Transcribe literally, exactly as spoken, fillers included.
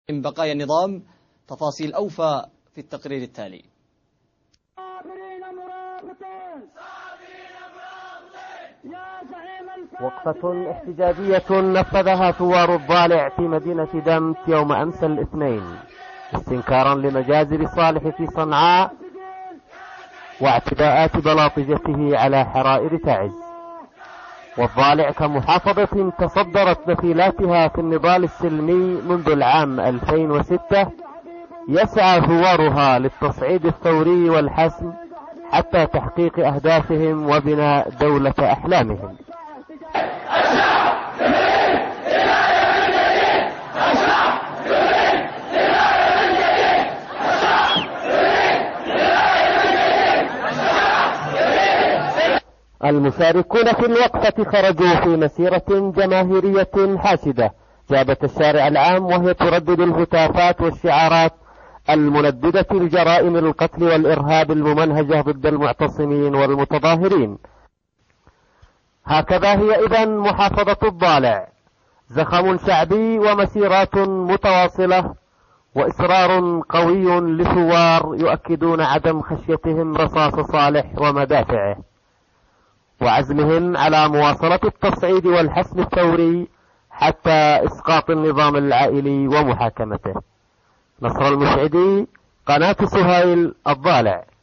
من بقايا النظام. تفاصيل أوفى في التقرير التالي. وقفة احتجاجية نفذها ثوار الضالع في مدينة دمت يوم أمس الاثنين استنكارا لمجازر صالح في صنعاء واعتداءات بلاطجته على حرائر تعز. والضالع كمحافظة تصدرت مثيلاتها في النضال السلمي منذ العام ألفين وستة يسعى ثوارها للتصعيد الثوري والحسم حتى تحقيق أهدافهم وبناء دولة أحلامهم. المشاركون في الوقفة خرجوا في مسيرة جماهيرية حاشدة جابت الشارع العام، وهي تردد الهتافات والشعارات المنددة الجرائم القتل والإرهاب الممنهجة ضد المعتصمين والمتظاهرين. هكذا هي إذن محافظة الضالع، زخم شعبي ومسيرات متواصلة وإصرار قوي لثوار يؤكدون عدم خشيتهم رصاص صالح ومدافعه وعزمهم على مواصلة التصعيد والحسم الثوري حتى إسقاط النظام العائلي ومحاكمته. نصر المسعدي، قناة سهيل، الضالع.